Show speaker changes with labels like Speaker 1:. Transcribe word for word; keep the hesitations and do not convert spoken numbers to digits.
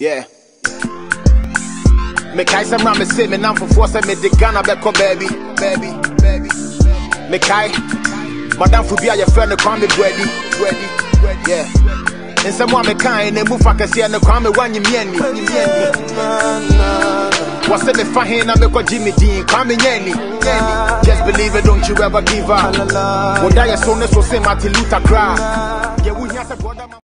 Speaker 1: Yeah. Me kai some ram me say me nam for force me the Ghana beko baby, baby, baby. Me kai, madam fu bia your friend no call me ready, ready, ready. Yeah. And someone me kai and move for kasi and call me one you mieni, mieni. What's the fahin na me ko Jimmy Dean, call me nyeni, nyeni. Just believe it, don't you ever give up. What I so ne so say Martin Luther cry. Yeah, we have to